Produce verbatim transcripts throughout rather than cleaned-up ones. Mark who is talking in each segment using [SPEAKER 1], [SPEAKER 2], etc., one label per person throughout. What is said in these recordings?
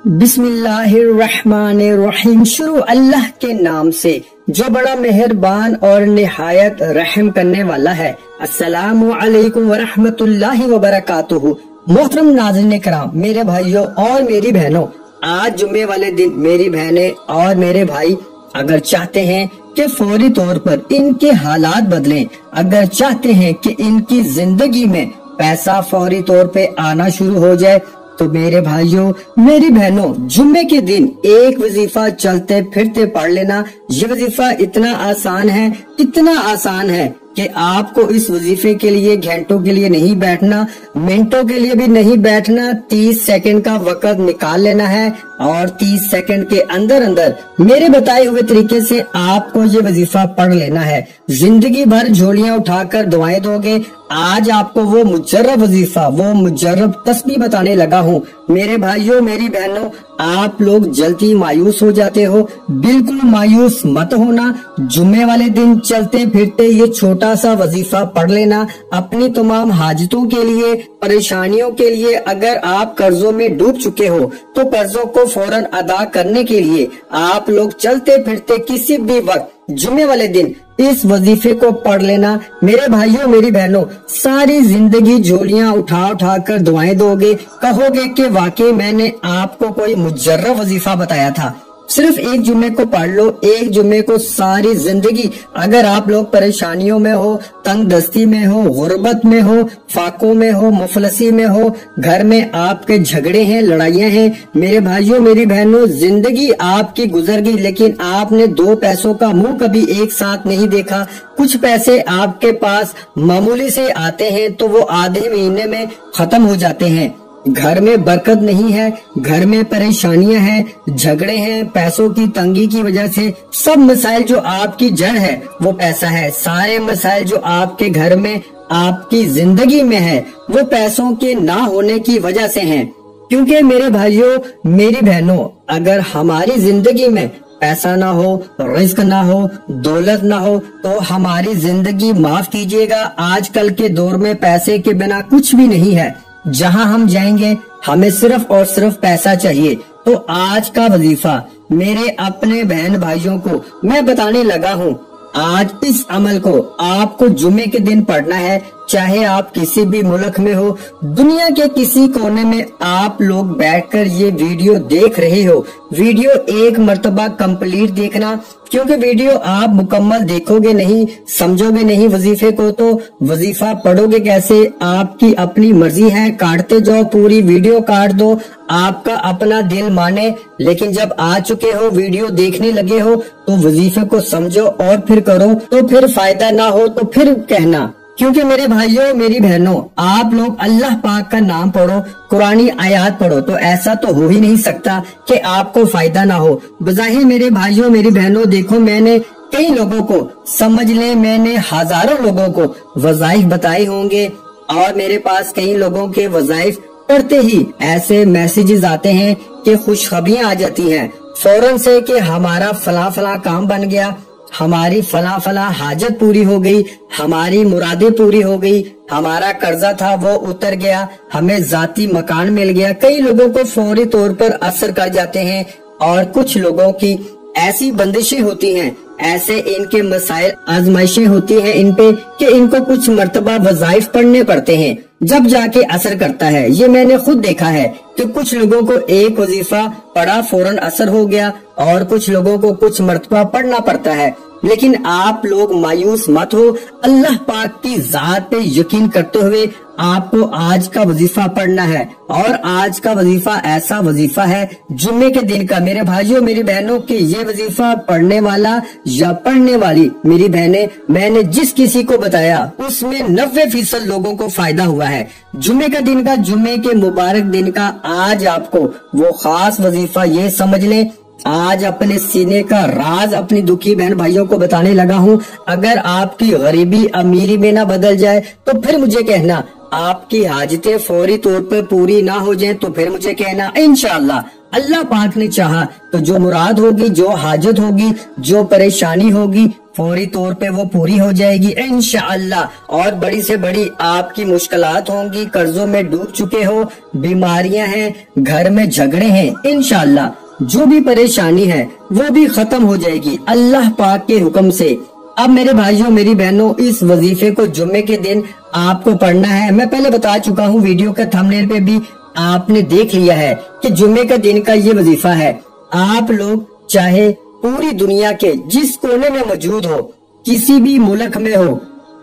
[SPEAKER 1] بسم اللہ الرحمن الرحیم۔ شروع اللہ کے نام سے جو بڑا مہربان اور نہایت رحم کرنے والا ہے۔ السلام علیکم ورحمۃ اللہ وبرکاتہ۔ محترم ناظرین کرام، میرے بھائیوں اور میری بہنوں، آج جمعے والے دن میری بہنیں اور میرے بھائی اگر چاہتے ہیں کہ فوری طور پر ان کے حالات بدلیں، اگر چاہتے ہیں کہ ان کی زندگی میں پیسہ فوری طور پہ آنا شروع ہو جائے، تو میرے بھائیوں میری بہنوں، جمعے کے دن ایک وظیفہ چلتے پھرتے پڑھ لینا۔ یہ وظیفہ اتنا آسان ہے، اتنا آسان ہے کہ آپ کو اس وظیفے کے لیے گھنٹوں کے لیے نہیں بیٹھنا، منٹوں کے لیے بھی نہیں بیٹھنا۔ تیس سیکنڈ کا وقت نکال لینا ہے اور تیس سیکنڈ کے اندر اندر میرے بتائے ہوئے طریقے سے آپ کو یہ وظیفہ پڑھ لینا ہے۔ زندگی بھر جھولیاں اٹھا کر دعائیں دو گے، آج آپ کو وہ مجرب وظیفہ، وہ مجرب تسبیح بتانے لگا ہوں۔ میرے بھائیوں میری بہنوں، آپ لوگ جلدی مایوس ہو جاتے ہو، بالکل مایوس مت ہونا۔ جمعے والے دن چلتے پھرتے یہ چھوٹا سا وظیفہ پڑھ لینا اپنی تمام حاجتوں کے لیے، پریشانیوں کے لیے۔ اگر آپ قرضوں میں ڈوب چکے ہو تو قرضوں کو فوراً ادا کرنے کے لیے آپ لوگ چلتے پھرتے کسی بھی وقت جمعے والے دن اس وظیفے کو پڑھ لینا۔ میرے بھائیوں میری بہنوں، ساری زندگی جھولیاں اٹھا اٹھا کر دعائیں دو گے، کہو گے کہ واقعی میں نے آپ کو کوئی مجرب وظیفہ بتایا تھا۔ صرف ایک جمعے کو پڑھ لو، ایک جمعے کو ساری زندگی۔ اگر آپ لوگ پریشانیوں میں ہو، تنگ دستی میں ہو، غربت میں ہو، فاقوں میں ہو، مفلسی میں ہو، گھر میں آپ کے جھگڑے ہیں، لڑائیاں ہیں، میرے بھائیوں میری بہنوں، زندگی آپ کی گزر گئی لیکن آپ نے دو پیسوں کا منہ کبھی ایک ساتھ نہیں دیکھا۔ کچھ پیسے آپ کے پاس معمولی سے آتے ہیں تو وہ آدھے مہینے میں ختم ہو جاتے ہیں۔ گھر میں برکت نہیں ہے، گھر میں پریشانیاں ہیں، جھگڑے ہیں، پیسوں کی تنگی کی وجہ سے۔ سب مسائل جو آپ کی جڑ ہے وہ پیسہ ہے۔ سارے مسائل جو آپ کے گھر میں، آپ کی زندگی میں ہے، وہ پیسوں کے نہ ہونے کی وجہ سے ہیں۔ کیونکہ میرے بھائیوں میری بہنوں، اگر ہماری زندگی میں پیسہ نہ ہو، رزق نہ ہو، دولت نہ ہو تو ہماری زندگی، معاف کیجیے گا، آج کل کے دور میں پیسے کے بنا کچھ بھی نہیں ہے۔ جہاں ہم جائیں گے ہمیں صرف اور صرف پیسہ چاہیے۔ تو آج کا وظیفہ میرے اپنے بہن بھائیوں کو میں بتانے لگا ہوں۔ آج اس عمل کو آپ کو جمعے کے دن پڑھنا ہے، چاہے آپ کسی بھی ملک میں ہو، دنیا کے کسی کونے میں آپ لوگ بیٹھ کر یہ ویڈیو دیکھ رہے ہو، ویڈیو ایک مرتبہ کمپلیٹ دیکھنا، کیونکہ ویڈیو آپ مکمل دیکھو گے نہیں، سمجھو گے نہیں وظیفے کو تو وظیفہ پڑھو گے کیسے؟ آپ کی اپنی مرضی ہے، کاٹتے جاؤ، پوری ویڈیو کاٹ دو، آپ کا اپنا دل مانے، لیکن جب آ چکے ہو، ویڈیو دیکھنے لگے ہو تو وظیفے کو سمجھو اور پھر کرو، تو پھر فائدہ نہ ہو تو پھر کہنا۔ کیونکہ میرے بھائیوں میری بہنوں، آپ لوگ اللہ پاک کا نام پڑھو، قرآنی آیات پڑھو، تو ایسا تو ہو ہی نہیں سکتا کہ آپ کو فائدہ نہ ہو۔ بظاہر میرے بھائیوں میری بہنوں، دیکھو میں نے کئی لوگوں کو، سمجھ لیں میں نے ہزاروں لوگوں کو وظائف بتائے ہوں گے، اور میرے پاس کئی لوگوں کے وظائف پڑھتے ہی ایسے میسیجز آتے ہیں کہ خوشخبریاں آ جاتی ہیں فوراً سے کہ ہمارا فلاں فلاں کام بن گیا، ہماری فلاں فلاں حاجت پوری ہو گئی، ہماری مرادیں پوری ہو گئی، ہمارا قرضہ تھا وہ اتر گیا، ہمیں ذاتی مکان مل گیا۔ کئی لوگوں کو فوری طور پر اثر کر جاتے ہیں، اور کچھ لوگوں کی ایسی بندشیں ہوتی ہیں، ایسے ان کے مسائل، آزمائشیں ہوتی ہیں ان پہ کہ ان کو کچھ مرتبہ وظائف پڑھنے پڑتے ہیں، جب جا کے اثر کرتا ہے۔ یہ میں نے خود دیکھا ہے کہ کچھ لوگوں کو ایک وظیفہ پڑھا فوراً اثر ہو گیا، اور کچھ لوگوں کو کچھ مرتبہ پڑھنا پڑتا ہے۔ لیکن آپ لوگ مایوس مت ہو، اللہ پاک کی ذات پہ یقین کرتے ہوئے آپ کو آج کا وظیفہ پڑھنا ہے، اور آج کا وظیفہ ایسا وظیفہ ہے جمعے کے دن کا میرے بھائیوں میری بہنوں کی، یہ وظیفہ پڑھنے والا یا پڑھنے والی میری بہنیں، میں نے جس کسی کو بتایا اس میں نوے فیصد لوگوں کو فائدہ ہوا ہے۔ جمعے کا دن کا، جمعے کے مبارک دن کا آج آپ کو وہ خاص وظیفہ یہ سمجھ لیں، آج اپنے سینے کا راز اپنی دکھی بہن بھائیوں کو بتانے لگا ہوں۔ اگر آپ کی غریبی امیری میں نہ بدل جائے تو پھر مجھے کہنا، آپ کی حاجتیں فوری طور پر پوری نہ ہو جائیں تو پھر مجھے کہنا، انشاءاللہ اللہ پاک نے چاہا تو جو مراد ہوگی، جو حاجت ہوگی، جو پریشانی ہوگی، فوری طور پہ وہ پوری ہو جائے گی انشاءاللہ۔ اور بڑی سے بڑی آپ کی مشکلات ہوں گی، قرضوں میں ڈوب چکے ہو، بیماریاں ہیں، گھر میں جھگڑے ہیں، انشاءاللہ جو بھی پریشانی ہے وہ بھی ختم ہو جائے گی اللہ پاک کے حکم سے۔ اب میرے بھائیوں، میری بہنوں، اس وظیفے کو جمعے کے دن آپ کو پڑھنا ہے۔ میں پہلے بتا چکا ہوں، ویڈیو کا تھمبنیل پہ بھی آپ نے دیکھ لیا ہے کہ جمعے کا دن کا یہ وظیفہ ہے۔ آپ لوگ چاہے پوری دنیا کے جس کونے میں موجود ہو، کسی بھی ملک میں ہو،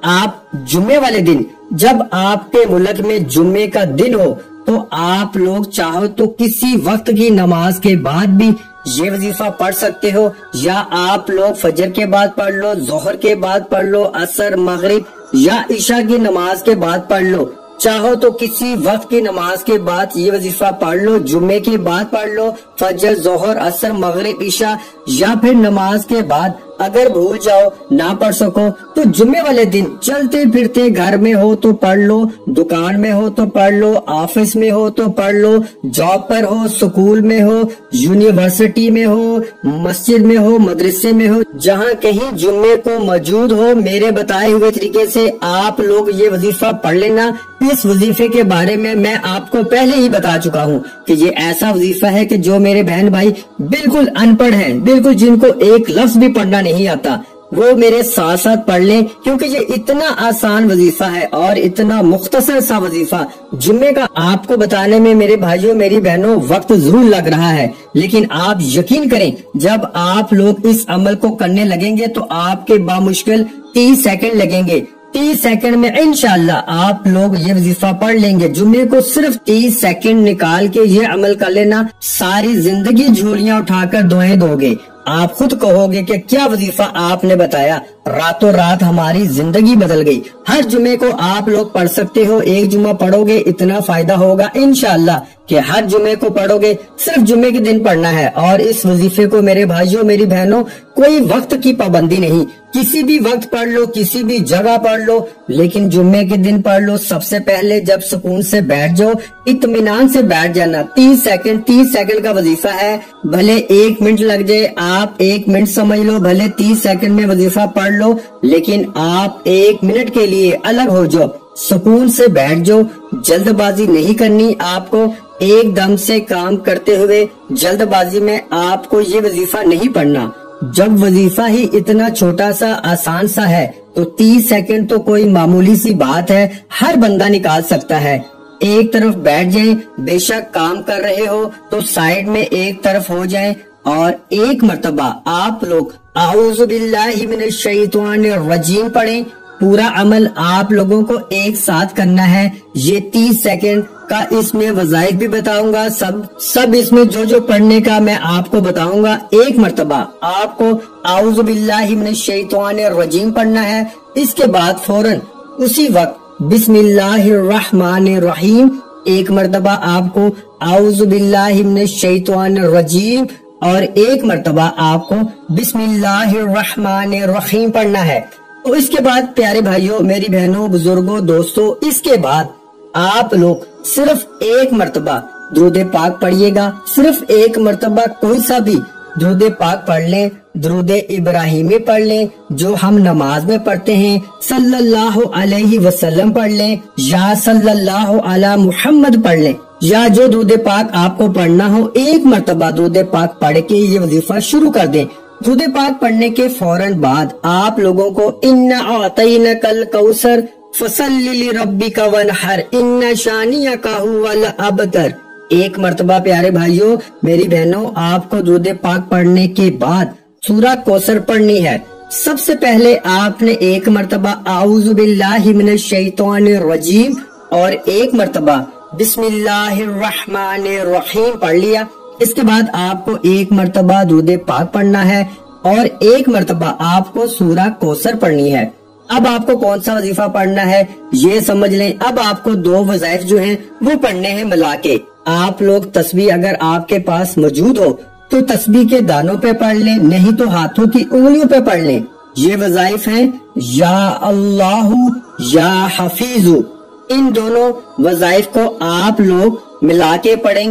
[SPEAKER 1] آپ جمعے والے دن، جب آپ کے ملک میں جمعے کا دن ہو تو آپ لوگ چاہو تو کسی وقت کی نماز کے بعد بھی یہ وظیفہ پڑھ سکتے ہو، یا آپ لوگ فجر کے بعد پڑھ لو، ظہر کے بعد پڑھ لو، عصر، مغرب یا عشاء کی نماز کے بعد پڑھ لو۔ چاہو تو کسی وقت کی نماز کے بعد یہ وظیفہ پڑھ لو، جمعے کے بعد پڑھ لو، فجر، ظہر، عصر، مغرب، عشاء، یا پھر نماز کے بعد اگر بھول جاؤ، نہ پڑھ سکو تو جمعے والے دن چلتے پھرتے گھر میں ہو تو پڑھ لو، دکان میں ہو تو پڑھ لو، آفس میں ہو تو پڑھ لو، جاب پر ہو، سکول میں ہو، یونیورسٹی میں ہو، مسجد میں ہو، مدرسے میں ہو، جہاں کہیں جمعے کو موجود ہو، میرے بتائے ہوئے طریقے سے آپ لوگ یہ وظیفہ پڑھ لینا۔ اس وظیفے کے بارے میں میں آپ کو پہلے ہی بتا چکا ہوں کہ یہ ایسا وظیفہ ہے کہ جو میرے بہن بھائی بالکل ان پڑھ ہیں، بالکل جن کو ایک لفظ بھی پڑھنا نہیں آتا، وہ میرے ساتھ ساتھ پڑھ لیں، کیونکہ یہ اتنا آسان وظیفہ ہے اور اتنا مختصر سا وظیفہ جمعے کا آپ کو بتانے میں میرے بھائیوں، میری بہنوں، وقت ضرور لگ رہا ہے، لیکن آپ یقین کریں جب آپ لوگ اس عمل کو کرنے لگیں گے تو آپ کے بامشکل تیس سیکنڈ لگیں گے۔ تیس سیکنڈ میں انشاءاللہ آپ لوگ یہ وظیفہ پڑھ لیں گے۔ جمعے کو صرف تیس سیکنڈ نکال کے یہ عمل کر لینا، ساری زندگی جھولیاں اٹھا کر دعائیں دو گے۔ آپ خود کہو گے کہ کیا وظیفہ آپ نے بتایا، راتوں رات ہماری زندگی بدل گئی۔ ہر جمعے کو آپ لوگ پڑھ سکتے ہو، ایک جمعہ پڑھو گے اتنا فائدہ ہوگا انشاءاللہ کہ ہر جمعے کو پڑھو گے، صرف جمعے کے دن پڑھنا ہے۔ اور اس وظیفے کو میرے بھائیوں، میری بہنوں، کوئی وقت کی پابندی نہیں، کسی بھی وقت پڑھ لو، کسی بھی جگہ پڑھ لو، لیکن جمعے کے دن پڑھ لو۔ سب سے پہلے جب سکون سے بیٹھ جاؤ، اطمینان سے بیٹھ جانا۔ تیس سیکنڈ تیس سیکنڈ کا وظیفہ ہے، بھلے ایک منٹ لگ جائے، آپ ایک منٹ سمجھ لو، بھلے تیس سیکنڈ میں وظیفہ پڑھ لو، لیکن آپ ایک منٹ کے لیے الگ ہو جاؤ، سکون سے بیٹھ جاؤ۔ جلد بازی نہیں کرنی آپ کو، ایک دم سے کام کرتے ہوئے جلد بازی میں آپ کو یہ وظیفہ نہیں پڑھنا۔ جب وظیفہ ہی اتنا چھوٹا سا آسان سا ہے تو تیس سیکنڈ تو کوئی معمولی سی بات ہے، ہر بندہ نکال سکتا ہے۔ ایک طرف بیٹھ جائیں، بے شک کام کر رہے ہو تو سائیڈ میں ایک طرف ہو جائیں، اور ایک مرتبہ آپ لوگ اعوذ باللہ من الشیطان الرجیم پڑھیں۔ پورا عمل آپ لوگوں کو ایک ساتھ کرنا ہے۔ یہ تیس سیکنڈ کا اس میں وظائف بھی بتاؤں گا، سب سب اس میں جو جو پڑھنے کا میں آپ کو بتاؤں گا۔ ایک مرتبہ آپ کو اعوذ باللہ من الشیطان الرجیم پڑھنا ہے، اس کے بعد فوراً اسی وقت بسم اللہ الرحمن الرحیم، ایک مرتبہ آپ کو اعوذ باللہ من الشیطان الرجیم، اور ایک مرتبہ آپ کو بسم اللہ الرحمن الرحیم پڑھنا ہے۔ تو اس کے بعد پیارے بھائیوں، میری بہنوں، بزرگوں، دوستوں، اس کے بعد آپ لوگ صرف ایک مرتبہ درود پاک پڑھیے گا، صرف ایک مرتبہ کوئی سا بھی درود پاک پڑھ لیں، درود ابراہیمی پڑھ لیں جو ہم نماز میں پڑھتے ہیں، صلی اللہ علیہ وسلم پڑھ لیں، یا صلی اللہ علی محمد پڑھ لیں، یا جو درود پاک آپ کو پڑھنا ہو، ایک مرتبہ درود پاک پڑھ کے یہ وظیفہ شروع کر دیں۔ درود پاک پڑھنے کے فوراً بعد آپ لوگوں کو اِنَّا أَعْطَيْنَاكَ الْكَوْثَرَ فَصَلِّ لِرَبِّكَ وَانْحَرْ إِنَّ شَانِئَكَ هُوَ الْأَبْتَرُ، ایک مرتبہ پیارے بھائیوں، میری بہنوں، آپ کو درود پاک پڑھنے کے بعد سورہ کوثر پڑھنی ہے۔ سب سے پہلے آپ نے ایک مرتبہ اعوذ باللہ من الشیطان الرجیم اور ایک مرتبہ بسم اللہ الرحمن الرحیم پڑھ لیا۔ اس کے بعد آپ کو ایک مرتبہ درود پاک پڑھنا ہے اور ایک مرتبہ آپ کو سورہ کوثر پڑھنی ہے۔ اب آپ کو کون سا وظیفہ پڑھنا ہے یہ سمجھ لیں۔ اب آپ کو دو وظائف جو ہیں وہ پڑھنے ہیں ملا کے۔ آپ لوگ تسبیح اگر آپ کے پاس موجود ہو تو تسبیح کے دانوں پہ پڑھ لیں، نہیں تو ہاتھوں کی انگلیوں پہ پڑھ لیں۔ یہ وظائف ہیں یا اللہ یا حفیظ، ان دونوں وظائف کو آپ لوگ ملا کے پڑھیں گے۔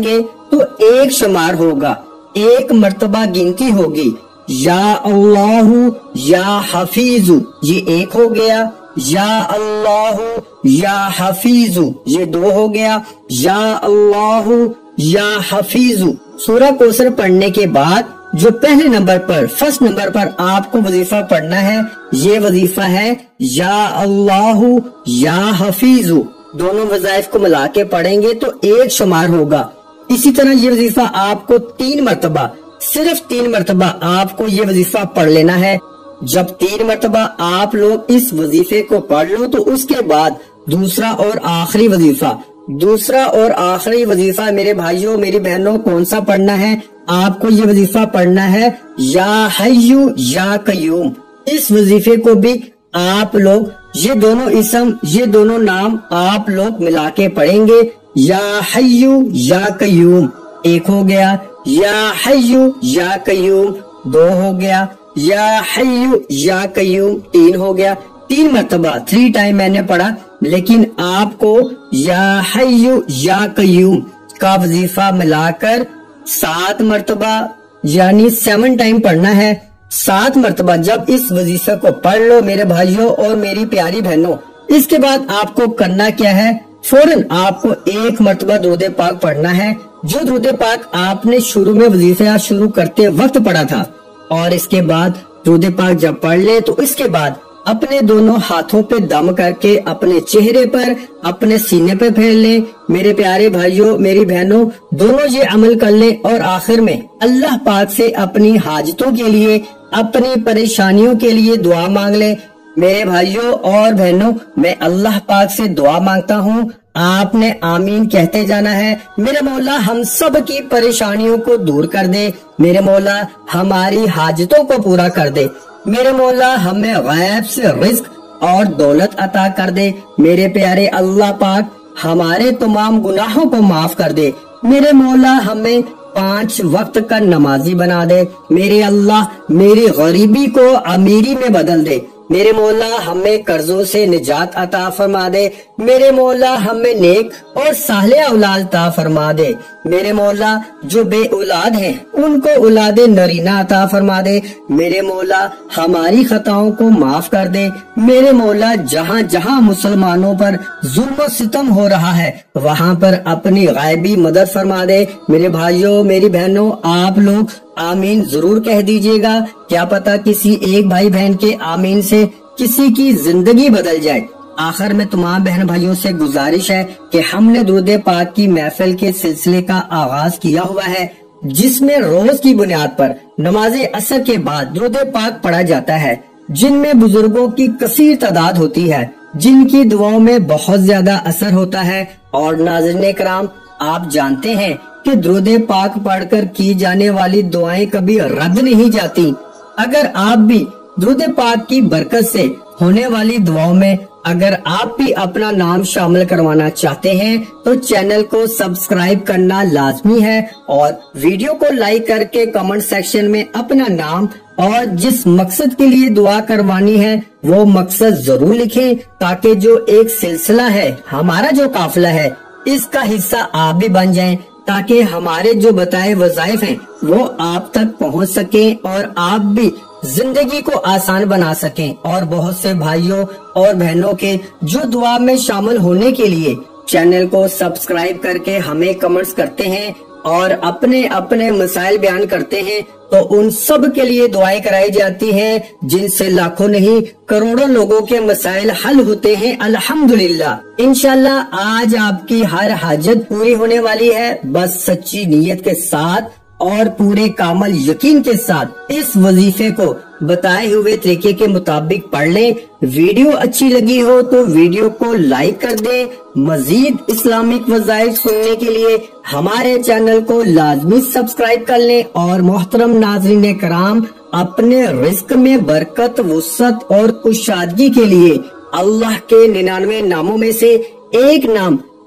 [SPEAKER 1] تو ایک شمار ہوگا، ایک مرتبہ گنتی ہوگی۔ یا اللہ یا حفیظ یہ ایک ہو گیا، یا اللہ یا حفیظ یہ دو ہو گیا، یا اللہ یا حفیظ۔ سورہ کوثر پڑھنے کے بعد جو پہلے نمبر پر فرسٹ نمبر پر آپ کو وظیفہ پڑھنا ہے، یہ وظیفہ ہے یا اللہ یا حفیظ۔ دونوں وظائف کو ملا کے پڑھیں گے تو ایک شمار ہوگا۔ اسی طرح یہ وظیفہ آپ کو تین مرتبہ، صرف تین مرتبہ آپ کو یہ وظیفہ پڑھ لینا ہے۔ جب تین مرتبہ آپ لوگ اس وظیفے کو پڑھ لو تو اس کے بعد دوسرا اور آخری وظیفہ دوسرا اور آخری وظیفہ میرے بھائیوں میری بہنوں کون سا پڑھنا ہے؟ آپ کو یہ وظیفہ پڑھنا ہے یا حیو یا قیوم۔ اس وظیفے کو بھی آپ لوگ یہ دونوں اسم یہ دونوں نام آپ لوگ ملا کے پڑھیں گے، یا حیو یا قیوم ایک ہو گیا، یا حیو یا قیوم دو ہو گیا، یا حیو یا قیوم تین ہو گیا۔ تین مرتبہ تھری ٹائم میں نے پڑھا، لیکن آپ کو یا حیو یا قیوم کا وظیفہ ملا کر سات مرتبہ یعنی سیون ٹائم پڑھنا ہے۔ سات مرتبہ جب اس وظیفے کو پڑھ لو میرے بھائیوں اور میری پیاری بہنوں، اس کے بعد آپ کو کرنا کیا ہے؟ فوراً آپ کو ایک مرتبہ درود پاک پڑھنا ہے، جو درود پاک آپ نے شروع میں وظیفہ شروع کرتے وقت پڑھا تھا۔ اور اس کے بعد درود پاک جب پڑھ لے تو اس کے بعد اپنے دونوں ہاتھوں پہ دم کر کے اپنے چہرے پر اپنے سینے پہ پھیر لیں۔ میرے پیارے بھائیوں میری بہنوں دونوں یہ عمل کر لیں اور آخر میں اللہ پاک سے اپنی حاجتوں کے لیے اپنی پریشانیوں کے لیے دعا مانگ لیں۔ میرے بھائیوں اور بہنوں میں اللہ پاک سے دعا مانگتا ہوں، آپ نے آمین کہتے جانا ہے۔ میرے مولا ہم سب کی پریشانیوں کو دور کر دے، میرے مولا ہماری حاجتوں کو پورا کر دے، میرے مولا ہمیں غیب سے رزق اور دولت عطا کر دے، میرے پیارے اللہ پاک ہمارے تمام گناہوں کو معاف کر دے، میرے مولا ہمیں پانچ وقت کا نمازی بنا دے، میرے اللہ میری غریبی کو امیری میں بدل دے، میرے مولا ہمیں قرضوں سے نجات عطا فرما دے، میرے مولا ہمیں نیک اور صالح اولاد عطا فرما دے، میرے مولا جو بے اولاد ہیں ان کو اولاد نرینہ عطا فرما دے، میرے مولا ہماری خطاؤں کو معاف کر دے، میرے مولا جہاں جہاں مسلمانوں پر ظلم و ستم ہو رہا ہے وہاں پر اپنی غیبی مدد فرما دے۔ میرے بھائیوں میری بہنوں آپ لوگ آمین ضرور کہہ دیجئے گا، کیا پتا کسی ایک بھائی بہن کے آمین سے کسی کی زندگی بدل جائے۔ آخر میں تمام بہن بھائیوں سے گزارش ہے کہ ہم نے درود پاک کی محفل کے سلسلے کا آغاز کیا ہوا ہے، جس میں روز کی بنیاد پر نماز عصر کے بعد درود پاک پڑھا جاتا ہے، جن میں بزرگوں کی کثیر تعداد ہوتی ہے، جن کی دعاؤں میں بہت زیادہ اثر ہوتا ہے۔ اور ناظرین کرام آپ جانتے ہیں کہ درود پاک پڑھ کر کی جانے والی دعائیں کبھی رد نہیں جاتی۔ اگر آپ بھی درود پاک کی برکت سے ہونے والی دعاؤں میں اگر آپ بھی اپنا نام شامل کروانا چاہتے ہیں تو چینل کو سبسکرائب کرنا لازمی ہے، اور ویڈیو کو لائک کر کے کمنٹ سیکشن میں اپنا نام اور جس مقصد کے لیے دعا کروانی ہے وہ مقصد ضرور لکھیں، تاکہ جو ایک سلسلہ ہے ہمارا جو قافلہ ہے اس کا حصہ آپ بھی بن جائیں، تاکہ ہمارے جو بتائے وظائف ہیں وہ آپ تک پہنچ سکیں اور آپ بھی زندگی کو آسان بنا سکیں۔ اور بہت سے بھائیوں اور بہنوں کے جو دعا میں شامل ہونے کے لیے چینل کو سبسکرائب کر کے ہمیں کمنٹس کرتے ہیں اور اپنے اپنے مسائل بیان کرتے ہیں، تو ان سب کے لیے دعائیں کرائی جاتی ہیں، جن سے لاکھوں نہیں کروڑوں لوگوں کے مسائل حل ہوتے ہیں الحمدللہ۔ انشاءاللہ آج آپ کی ہر حاجت پوری ہونے والی ہے، بس سچی نیت کے ساتھ اور پورے کامل یقین کے ساتھ اس وظیفے کو بتائے ہوئے طریقے کے مطابق پڑھ لیں۔ ویڈیو اچھی لگی ہو تو ویڈیو کو لائک کر دیں۔ مزید اسلامک وظائف سننے کے لیے ہمارے چینل کو لازمی سبسکرائب کر لیں، اور محترم ناظرین کرام اپنے رزق میں برکت، وسعت اور کشادگی کے لیے اللہ کے ننانوے ناموں میں سے ایک نام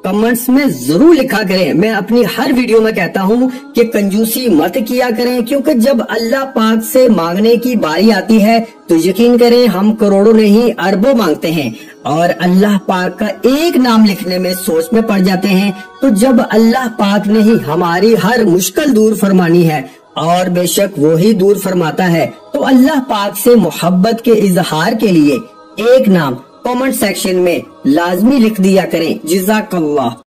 [SPEAKER 1] کمنٹس میں ضرور لکھا کریں۔ میں اپنی ہر ویڈیو میں کہتا ہوں کہ کنجوسی مت کیا کریں، کیونکہ جب اللہ پاک سے مانگنے کی باری آتی ہے تو یقین کریں ہم کروڑوں نہیں اربوں مانگتے ہیں اور اللہ پاک کا ایک نام لکھنے میں سوچ میں پڑ جاتے ہیں۔ تو جب اللہ پاک نے ہی ہماری ہر مشکل دور فرمانی ہے اور بے شک وہی دور فرماتا ہے، تو اللہ پاک سے محبت کے اظہار کے لیے ایک نام کامنٹ سیکشن میں لازمی لکھ دیا کریں۔ جزاک اللہ۔